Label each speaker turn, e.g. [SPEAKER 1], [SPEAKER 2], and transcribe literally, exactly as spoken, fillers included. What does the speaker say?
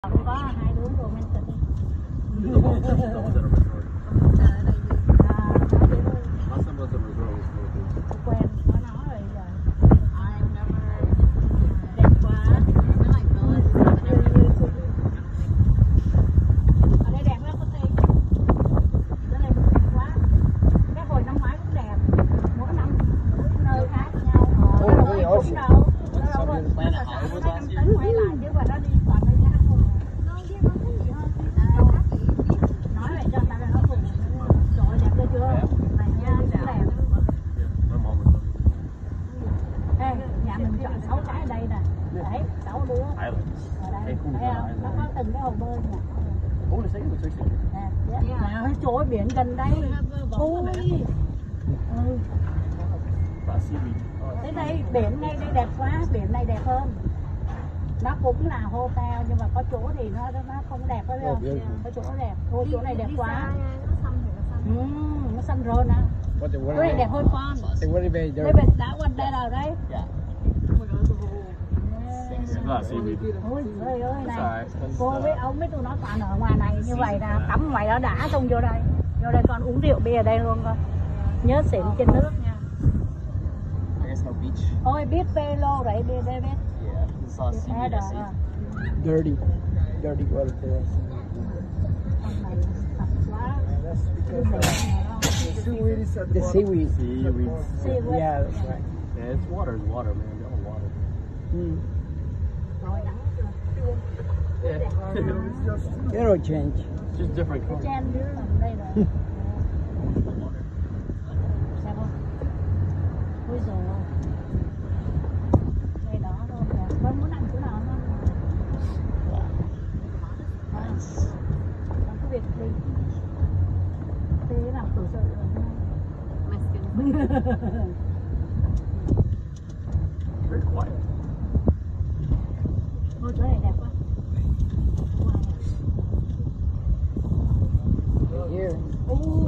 [SPEAKER 1] Cũng có hai đứa romantic. Quen có nó rồi giờ. Đẹp quá. Ở đây đẹp lắm có tiền. Ở đây đẹp quá. Cái hồi năm ngoái cũng đẹp. Mỗi năm nơi khác nhau. Ờ, đâu có cũng đâu. Đâu có. Tính quay lại chứ mà nó đi toàn nơi khác không. Nói lại cho ta nó cùng. Trời đẹp chưa chưa? Này nha, cũng đẹp. Ê, nhà mình chọn sáu cái ở đây nè. Đấy, sáu đứa. Ở đây, thấy không? Nó có từng cái hồ bơi nè. Nào, trời ơi, biển gần đây. Ôi. Ừ. Thế đây, biển ngay đây đẹp quá, biển này đẹp hơn. Nó cũng là hotel nhưng mà có chỗ thì nó nó không đẹp phải không? Có chỗ đẹp. Ôi chỗ này đẹp quá. Ừ, nó xanh rơn á. Chỗ này đẹp hơn con. Đây bên đã quanh đây nào đấy. Ôi trời ơi này. Cô với ông với tụi nó toàn ở ngoài này như vậy là tắm ngoài đó đã xong vô đây. Vô đây con uống rượu bia ở đây luôn con. Nhớ xỉn trên nước nha. Ôi biết phê lô đấy bia bê bê.
[SPEAKER 2] Dirty, dirty water for us. The seaweed.
[SPEAKER 3] Seaweed.
[SPEAKER 1] Seaweed.
[SPEAKER 2] Yeah, that's right.
[SPEAKER 3] Yeah, it's water. It's water, man. It's all water.
[SPEAKER 2] Mm.
[SPEAKER 3] Yeah.
[SPEAKER 2] It'll change.
[SPEAKER 3] It's just different colors.
[SPEAKER 1] Chen dưới làm đây rồi. Xem không? Ôi giời ơi. Đây đó thôi kìa. Con muốn ăn chỗ nào không?
[SPEAKER 3] Nice.
[SPEAKER 1] Làm cái việc đi. Thế làm tổ sự rồi.
[SPEAKER 3] Very quiet.
[SPEAKER 1] Ôi chỗ này đẹp quá.
[SPEAKER 2] Here.
[SPEAKER 1] Ôi